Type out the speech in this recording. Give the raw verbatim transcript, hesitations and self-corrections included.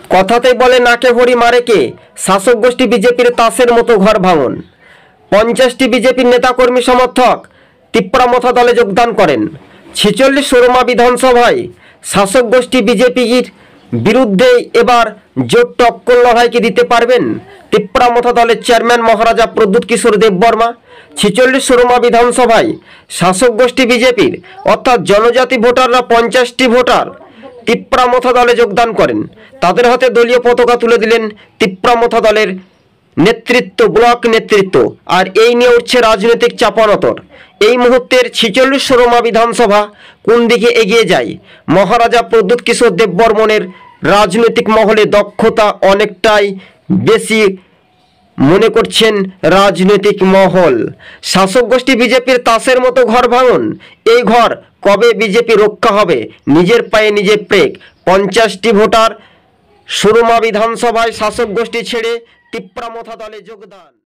কথাতেই বলে নাকে ভরি মারে কে। শাসক গোষ্ঠী বিজেপির তাসের মতো ঘর ভাঙন। পঞ্চাশটি বিজেপির নেতাকর্মী সমর্থক তিপ্রামথা দলে যোগদান করেন। ছেচল্লিশ সুরমা বিধানসভায় শাসক গোষ্ঠী বিজেপির বিরুদ্ধে এবার জোট টক্কর লড়াই কি দিতে পারবেন তিপ্রামথা দলের চেয়ারম্যান মহারাজা প্রদ্যুৎ কিশোর দেববর্মা? ছেচল্লিশ সুরমা বিধানসভায় শাসক গোষ্ঠী বিজেপির অর্থাৎ জনজাতি ভোটাররা পঞ্চাশটি ভোটার তিপ্রামথা দলে যোগদান করেন। তাদের হাতে দলীয় পতাকা তুলে দিলেন তিপ্রামথা দলের নেতৃত্ব, ব্লক নেতৃত্ব। আর এই নিয়ে উঠছে রাজনৈতিক চাপানতর। এই মুহূর্তের ছেচল্লিশ সুরমা বিধানসভা কোন দিকে এগিয়ে যায়? মহারাজা প্রদ্যুৎ কিশোর দেববর্মনের রাজনৈতিক মহলে দক্ষতা অনেকটাই বেশি মনে করছেন রাজনৈতিক মহল। শাসক গোষ্ঠী বিজেপির তাসের মতো ঘর ভাঙন। এই ঘর কবে বিজেপি রক্ষা হবে? নিজের পায়ে নিজে প্রেক। পঞ্চাশটি ভোটার সুরমা বিধানসভায় শাসক গোষ্ঠী ছেড়ে তিপ্রামথা দলে যোগদান।